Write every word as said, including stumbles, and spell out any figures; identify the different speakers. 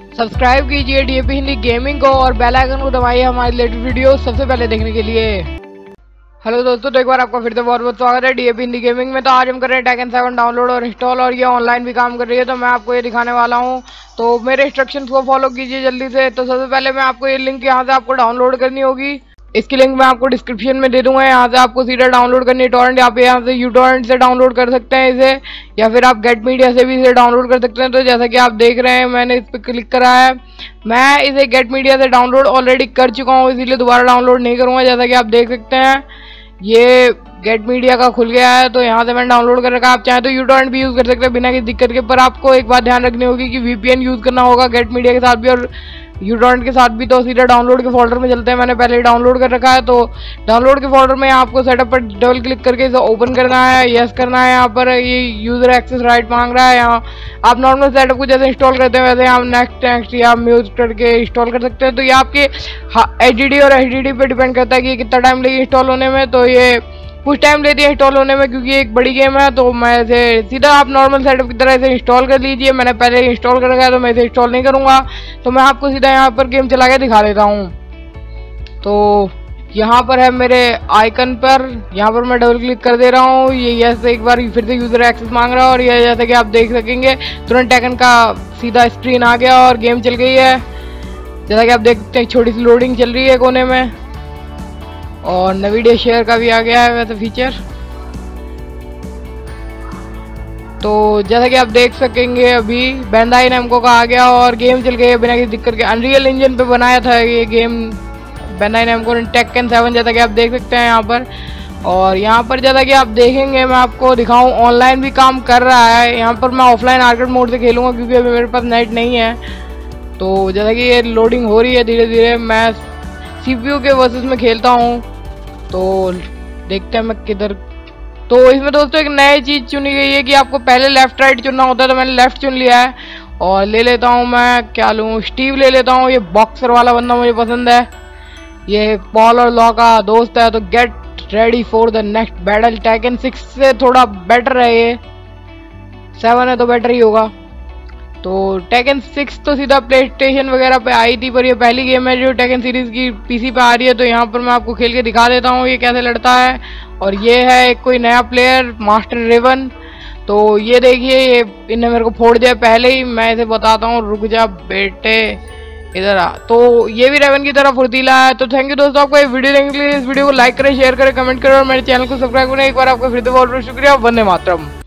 Speaker 1: Subscribe कीजिए DAP Hindi gaming को और बेल आइकन को दबाइए हमारी लेटेस्ट वीडियो सबसे पहले देखने के लिए। हेलो दोस्तों, तो एक बार आपका फिर से बहुत बहुत स्वागत है डीएपी हिंदी गेमिंग में। तो आज हम कर रहे हैं टेकन सेवन डाउनलोड और इंस्टॉल, और ये ऑनलाइन भी काम कर रही है, तो मैं आपको ये दिखाने वाला हूँ। तो मेरे इंस्ट्रक्शंस को फॉलो कीजिए जल्दी से। तो सबसे पहले मैं आपको ये लिंक यहाँ से आपको डाउनलोड करनी होगी। इसकी लिंक मैं आपको डिस्क्रिप्शन में दे दूंगा। यहाँ से आपको सीधा डाउनलोड करनी है टॉरेंट। आप यहाँ से यू टॉरेंट से डाउनलोड कर सकते हैं इसे, या फिर आप गेट मीडिया से भी इसे डाउनलोड कर सकते हैं। तो जैसा कि आप देख रहे हैं, मैंने इस पर क्लिक करा है। मैं इसे गेट मीडिया से डाउनलोड ऑलरेडी कर चुका हूँ, इसीलिए दोबारा डाउनलोड नहीं करूँगा। जैसा कि आप देख सकते हैं, ये गेट मीडिया का खुल गया है, तो यहाँ से मैंने डाउनलोड कर रखा है। आप चाहें तो यू टॉरेंट भी यूज़ कर सकते हैं बिना किसी दिक्कत के, पर आपको एक बात ध्यान रखनी होगी कि वीपीएन यूज़ करना होगा गेट मीडिया के साथ भी और यू टॉरेंट के साथ भी। तो सीधा डाउनलोड के फोल्डर में चलते हैं। मैंने पहले ही डाउनलोड कर रखा है, तो डाउनलोड के फोल्डर में आपको सेटअप पर डबल क्लिक करके इसे ओपन करना है, यस करना है। यहाँ पर ये यूजर एक्सेस राइट मांग रहा है। यहाँ आप नॉर्मल सेटअप को जैसे इंस्टॉल करते हैं वैसे आप नेक्स्ट नेक्स्ट या म्यूज करके इंस्टॉल कर सकते हैं। तो ये आपके एच डी डी और एच डी डी पे डिपेंड करता है कि कितना टाइम लगे इंस्टॉल होने में। तो ये कुछ टाइम लेती है इंस्टॉल होने में, क्योंकि एक बड़ी गेम है। तो मैं इसे सीधा आप नॉर्मल सेटअप की तरह इसे इंस्टॉल कर लीजिए। मैंने पहले इंस्टॉल कर रखा है, तो मैं इसे इंस्टॉल नहीं करूँगा। तो मैं आपको सीधा यहाँ पर गेम चला के दिखा देता हूँ। तो यहाँ पर है मेरे आइकन पर, यहाँ पर मैं डबल क्लिक कर दे रहा हूँ। ये जैसे एक बार फिर से यूज़र एक्सेस मांग रहा है, और ये जैसे कि आप देख सकेंगे तुरंत टेकन का सीधा स्क्रीन आ गया और गेम चल गई है। जैसा कि आप देख सकते हैं, छोटी सी लोडिंग चल रही है कोने में, और वीडियो शेयर का भी आ गया है वैसे फीचर। तो जैसा कि आप देख सकेंगे, अभी बैंडाई नैमको का आ गया और गेम चल गई है बिना किसी दिक्कत के। अनरियल इंजन पे बनाया था ये गेम बैंडाई नैमको ने, टेकन सेवन, जैसा कि आप देख सकते हैं यहाँ पर। और यहाँ पर जैसा कि आप देखेंगे, मैं आपको दिखाऊं, ऑनलाइन भी काम कर रहा है। यहाँ पर मैं ऑफलाइन आर्केड मोड से खेलूंगा क्योंकि अभी मेरे पास नेट नहीं है। तो जैसा कि ये लोडिंग हो रही है धीरे धीरे, मैं सीपीयू के वर्सेस में खेलता हूँ। तो देखते हैं मैं किधर। तो इसमें दोस्तों एक नई चीज़ चुनी गई है कि आपको पहले लेफ्ट राइट चुनना होता है, तो मैंने लेफ्ट चुन लिया है। और ले लेता हूँ मैं, क्या लूँ, स्टीव ले लेता हूँ। ये बॉक्सर वाला बंदा मुझे पसंद है, ये पॉल और लॉ का दोस्त है। तो get ready for the next battle. Tekken six से थोड़ा बेटर है, ये सेवन है तो बेटर ही होगा। तो टेकन सिक्स तो सीधा प्ले स्टेशन वगैरह पे आई थी, पर ये पहली गेम है जो टेकन सीरीज की पीसी पे आ रही है। तो यहाँ पर मैं आपको खेल के दिखा देता हूँ ये कैसे लड़ता है। और ये है एक कोई नया प्लेयर, मास्टर रेवन। तो ये देखिए, ये इन्हें मेरे को फोड़ दिया पहले ही। मैं इसे बताता हूँ, रुक जा बेटे, इधर आ। तो ये भी रेवन की तरह फुर्तीला है। तो थैंक यू दोस्तों आपको ये वीडियो देखने के लिए। इस वीडियो को लाइक करें, शेयर करें, कमेंट करें और मेरे चैनल को सब्सक्राइब करें। एक बार आपका फिर से बहुत बहुत शुक्रिया। वंदे मातरम।